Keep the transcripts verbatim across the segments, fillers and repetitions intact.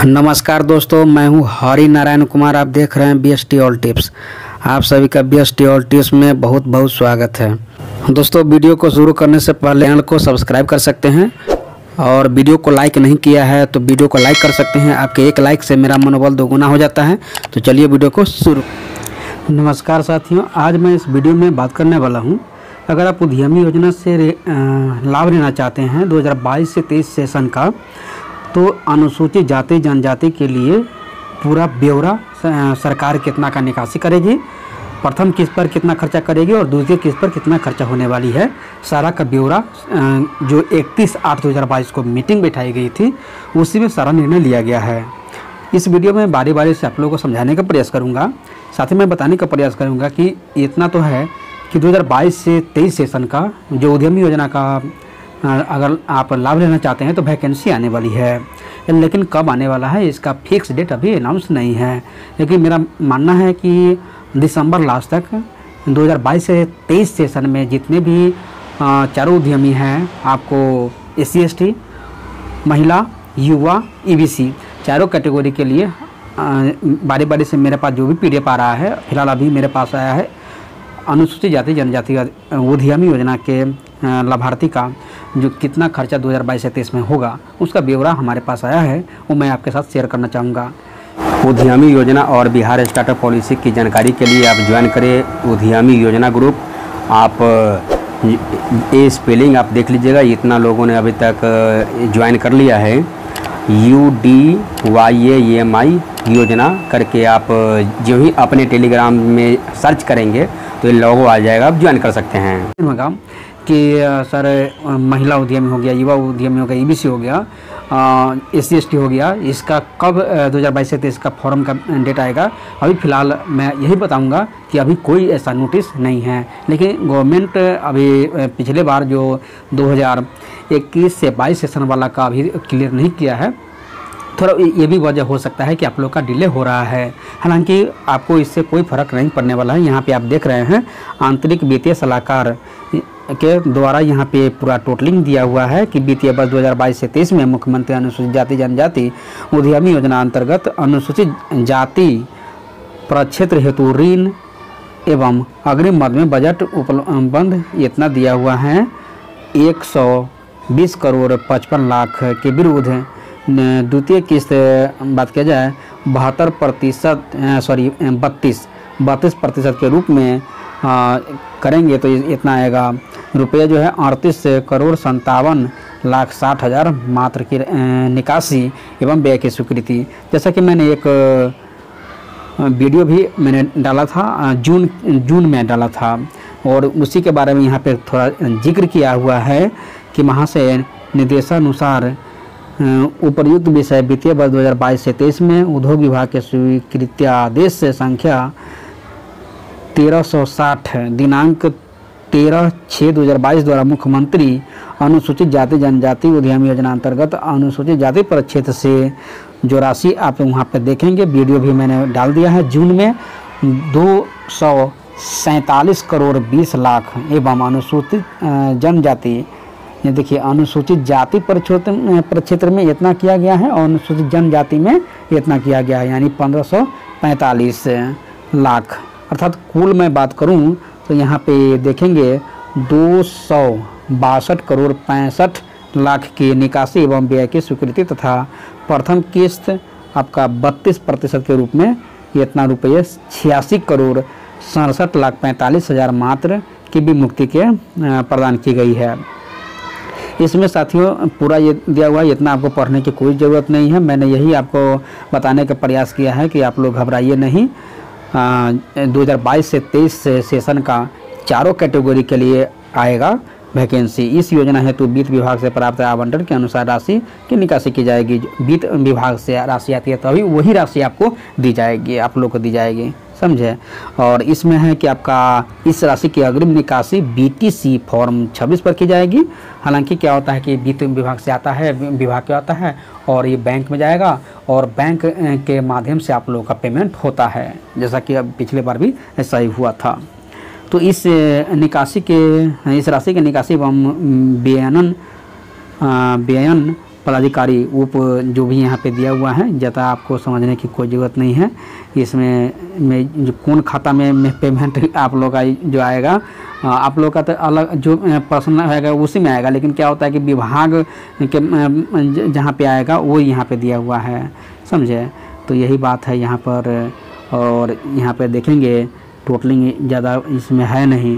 नमस्कार दोस्तों, मैं हूं हरि नारायण कुमार। आप देख रहे हैं B S T all tips. आप सभी का B S T all tips में बहुत बहुत स्वागत है। दोस्तों, वीडियो को शुरू करने से पहले चैनल को सब्सक्राइब कर सकते हैं और वीडियो को लाइक नहीं किया है तो वीडियो को लाइक कर सकते हैं। आपके एक लाइक से मेरा मनोबल दोगुना हो जाता है। तो चलिए वीडियो को शुरू। नमस्कार साथियों, आज मैं इस वीडियो में बात करने वाला हूँ, अगर आप उद्यमी योजना से लाभ लेना चाहते हैं दो हज़ार बाईस से तेईस सेशन का, तो अनुसूचित जाति जनजाति के लिए पूरा ब्यौरा सरकार कितना का निकासी करेगी, प्रथम किस्त पर कितना खर्चा करेगी और दूसरी किस्त पर कितना खर्चा होने वाली है, सारा का ब्यौरा जो इकतीस आठ दो हज़ार बाईस को मीटिंग बैठाई गई थी उसी में सारा निर्णय लिया गया है। इस वीडियो में बारी बारी से आप लोगों को समझाने का प्रयास करूंगा, साथ ही मैं बताने का प्रयास करूंगा कि इतना तो है कि दो हज़ार बाईस से तेईस सेशन का जो उद्यमी योजना का अगर आप लाभ लेना चाहते हैं तो वैकेंसी आने वाली है, लेकिन कब आने वाला है इसका फिक्स डेट अभी अनाउंस नहीं है। लेकिन मेरा मानना है कि दिसंबर लास्ट तक दो हज़ार बाईस से तेईस सेशन में जितने भी चारों उद्यमी हैं, आपको एस सी एस टी, महिला, युवा, ई बी सी चारों कैटेगरी के लिए बारी बारी से मेरे पास जो भी पी डी एफ आ रहा है, फिलहाल अभी मेरे पास आया है अनुसूचित जाति जनजाति उद्यमी योजना के लाभार्थी का जो कितना खर्चा दो हज़ार बाईस से तेईस में होगा उसका ब्यौरा हमारे पास आया है, वो मैं आपके साथ शेयर करना चाहूँगा। उद्यमी योजना और बिहार स्टार्टअप पॉलिसी की जानकारी के लिए आप ज्वाइन करें उद्यमी योजना ग्रुप। आप ये स्पेलिंग आप देख लीजिएगा, इतना लोगों ने अभी तक ज्वाइन कर लिया है। U D Y A M I योजना करके आप जो ही अपने टेलीग्राम में सर्च करेंगे तो ये लोगो आ जाएगा, आप ज्वाइन कर सकते हैं। कि सर महिला उद्यमी हो गया, युवा उद्यमी हो गया, ई बी सी हो गया, एस सी एस टी हो गया, इसका कब दो हज़ार बाईस से तेईस का फॉर्म का डेट आएगा, अभी फ़िलहाल मैं यही बताऊंगा कि अभी कोई ऐसा नोटिस नहीं है। लेकिन गवर्नमेंट अभी पिछले बार जो दो हज़ार इक्कीस से बाईस सेशन वाला का अभी क्लियर नहीं किया है, थोड़ा ये भी वजह हो सकता है कि आप लोग का डिले हो रहा है। हालांकि आपको इससे कोई फ़र्क नहीं पड़ने वाला है। यहाँ पे आप देख रहे हैं आंतरिक वित्तीय सलाहकार के द्वारा यहाँ पे पूरा टोटलिंग दिया हुआ है कि वित्तीय वर्ष दो हज़ार बाईस से तेईस में मुख्यमंत्री अनुसूचित जाति जनजाति उद्यमी योजना अंतर्गत अनुसूचित जाति प्रक्षेत्र हेतु ऋण एवं अग्रिम मद में बजट उपलब्ध इतना दिया हुआ है एक सौ बीस करोड़ पचपन लाख के विरुद्ध द्वितीय किस्त बात किया जाए बहत्तर प्रतिशत सॉरी बत्तीस बत्तीस प्रतिशत के रूप में आ, करेंगे तो इतना आएगा रुपये जो है अड़तीस करोड़ संतावन लाख साठ हज़ार मात्र की निकासी एवं व्यय की स्वीकृति। जैसा कि मैंने एक वीडियो भी मैंने डाला था, जून जून में डाला था और उसी के बारे में यहाँ पे थोड़ा जिक्र किया हुआ है कि वहाँ से निर्देशानुसार उपर्युक्त विषय वित्तीय वर्ष दो हज़ार बाईस से तेईस में उद्योग विभाग के स्वीकृत्यादेश से संख्या तेरह सौ साठ दिनांक तेरह छः दो हज़ार बाईस द्वारा मुख्यमंत्री अनुसूचित जाति जनजाति उद्यमी योजना अंतर्गत अनुसूचित जाति प्रक्षेत्र से जो राशि आप वहाँ पर देखेंगे, वीडियो भी मैंने डाल दिया है। जून में दो सौ सैंतालीस करोड़ बीस लाख एवं अनुसूचित जनजाति, ये देखिए अनुसूचित जाति प्रक्षेत्र प्रक्षेत्र में इतना किया गया है और अनुसूचित जनजाति में इतना किया गया है, यानी पंद्रह सौ पैंतालीस लाख। अर्थात कुल मैं बात करूं तो यहाँ पे देखेंगे दो सौ बासठ करोड़ पैंसठ लाख की निकासी एवं व्यय की स्वीकृति तथा प्रथम किस्त आपका बत्तीस प्रतिशत के रूप में इतना रुपये छियासी करोड़ सड़सठ लाख पैंतालीस हज़ार मात्र की भी मुक्ति के प्रदान की गई है। इसमें साथियों पूरा ये दिया हुआ है, इतना आपको पढ़ने की कोई ज़रूरत नहीं है। मैंने यही आपको बताने का प्रयास किया है कि आप लोग घबराइए नहीं। दो हज़ार बाईस से तेईस सेशन का चारों कैटेगरी के लिए आएगा वैकेंसी। इस योजना हेतु वित्त विभाग से प्राप्त आवंटन के अनुसार राशि की निकासी की जाएगी। वित्त विभाग से राशि आती है तभी तो वही राशि आपको दी जाएगी, आप लोग को दी जाएगी, समझे। और इसमें है कि आपका इस राशि की अग्रिम निकासी बी टी सी फॉर्म छब्बीस पर की जाएगी। हालांकि क्या होता है कि वित्त विभाग से आता है, विभाग के आता है और ये बैंक में जाएगा और बैंक के माध्यम से आप लोगों का पेमेंट होता है, जैसा कि अब पिछले बार भी ऐसा ही हुआ था। तो इस निकासी के इस राशि के निकासी एवं व्ययन व्ययन पदाधिकारी उप जो भी यहाँ पे दिया हुआ है, ज़्यादा आपको समझने की कोई ज़रूरत नहीं है। इसमें में जो कौन खाता में, में पेमेंट आप लोग का जो आएगा, आप लोग का तो अलग जो पर्सनल आएगा उसी में आएगा, लेकिन क्या होता है कि विभाग के जहाँ पे आएगा वो यहाँ पे दिया हुआ है, समझे। तो यही बात है यहाँ पर। और यहाँ पे देखेंगे टोटलिंग ज़्यादा इसमें है नहीं।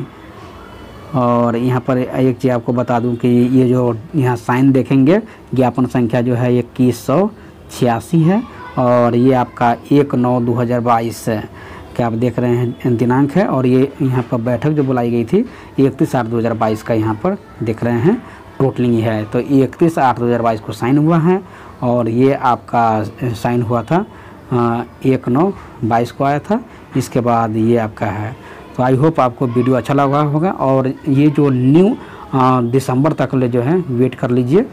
और यहाँ पर एक चीज़ आपको बता दूं कि ये जो यहाँ साइन देखेंगे, ज्ञापन संख्या जो है इक्कीस सौ छियासी है, और ये आपका एक नौ दो हज़ार बाईस है, क्या आप देख रहे हैं दिनांक है। और ये यहाँ पर बैठक जो बुलाई गई थी इकतीस आठ दो हज़ार बाईस का यहाँ पर देख रहे हैं टोटलिंग है। तो इकतीस आठ दो हज़ार बाईस को साइन हुआ है, और ये आपका साइन हुआ था एक नौ बाईस को आया था। इसके बाद ये आपका है। तो आई होप आपको वीडियो अच्छा लगा होगा। और ये जो न्यू दिसंबर तक ले जो है वेट कर लीजिए,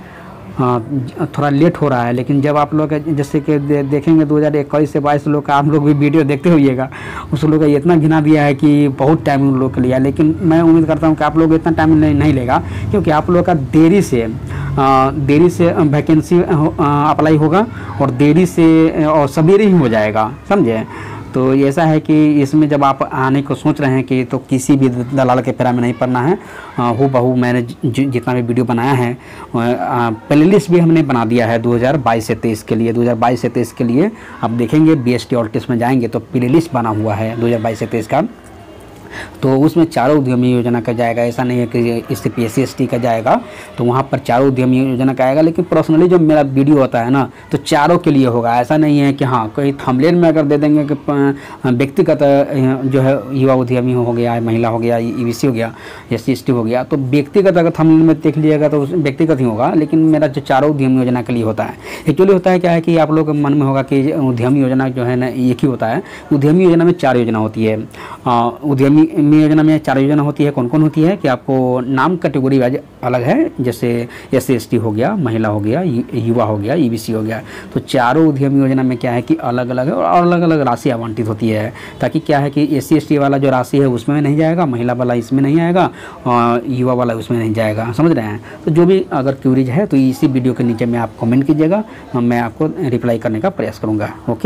थोड़ा लेट हो रहा है, लेकिन जब आप लोग जैसे कि दे, देखेंगे दो हज़ार इक्कीस से बाईस लोग का आप लोग भी वीडियो देखते होइएगा, उस लोग का इतना गिना दिया है कि बहुत टाइम उन लोग के लिया। लेकिन मैं उम्मीद करता हूँ कि आप लोग इतना टाइम नहीं, नहीं लेगा, क्योंकि आप लोग का देरी से आ, देरी से वैकेंसी अप्लाई होगा, और देरी से और सवेरे ही हो जाएगा, समझे। तो ऐसा है कि इसमें जब आप आने को सोच रहे हैं कि तो किसी भी दलाल के फेरा में नहीं पड़ना है। हो बहू मैंने जितना भी वीडियो बनाया है, प्ले लिस्ट भी हमने बना दिया है दो हज़ार बाईस से तेईस के लिए। दो हज़ार बाईस से तेईस के लिए आप देखेंगे बीएसटी ऑल्टिप्स में जाएंगे तो प्ले लिस्ट बना हुआ है दो हज़ार बाईस से तेईस का। तो उसमें चारों उद्यमी योजना का जाएगा, ऐसा नहीं है कि इससे P S C S T का जाएगा, तो वहाँ पर चारों उद्यमी योजना का आएगा। लेकिन पर्सनली जो मेरा वीडियो होता है ना, तो चारों के लिए होगा। ऐसा नहीं है कि हाँ कोई थंबनेल में अगर दे देंगे कि व्यक्तिगत जो है युवा उद्यमी हो गया, महिला हो गया, ई बी सी हो गया, एस सी एस टी हो गया, तो व्यक्तिगत अगर थंबनेल में देख लीजिएगा तो व्यक्तिगत ही होगा। लेकिन मेरा जो चारों उद्यमी योजना के लिए होता है, एक्चुअली होता है क्या है कि आप लोग के मन में होगा कि उद्यमी योजना जो है ना एक ही होता है। उद्यमी योजना में चार योजना होती है। उद्यमी योजना में चार योजना होती है। कौन कौन होती है कि आपको नाम कैटेगरी वाइज अलग है, जैसे एस सी एस टी हो गया, महिला हो गया, युवा हो गया, ई बी सी हो गया। तो चारों उद्यमी योजना में क्या है कि अलग अलग है और अलग अलग राशि आवंटित होती है, ताकि क्या है कि एस सी एस टी वाला जो राशि है उसमें नहीं जाएगा, महिला वाला इसमें नहीं आएगा, और युवा वाला उसमें नहीं जाएगा, समझ रहे हैं। तो जो भी अगर क्यूरीज है तो इसी वीडियो के नीचे में आप कमेंट कीजिएगा, मैं आपको रिप्लाई करने का प्रयास करूँगा। ओके।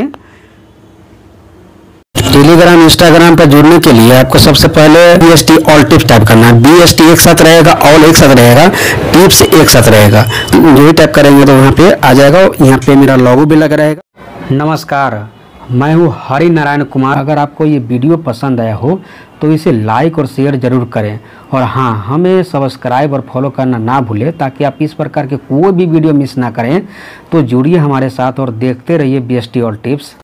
टेलीग्राम इंस्टाग्राम पर जुड़ने के लिए आपको सबसे पहले बीएसटी ऑल टिप्स टाइप करना है। बीएसटी एक साथ रहेगा, ऑल एक साथ रहेगा, टिप्स एक साथ रहेगा। जो भी टाइप करेंगे तो वहाँ पे आ जाएगा। यहाँ पे मेरा लोगो भी लगा रहेगा। नमस्कार, मैं हूँ हरि नारायण कुमार। अगर आपको ये वीडियो पसंद आया हो तो इसे लाइक और शेयर जरूर करें, और हाँ, हमें सब्सक्राइब और फॉलो करना ना भूलें, ताकि आप इस प्रकार के कोई भी वीडियो मिस ना करें। तो जुड़िए हमारे साथ और देखते रहिए बीएसटी ऑल टिप्स।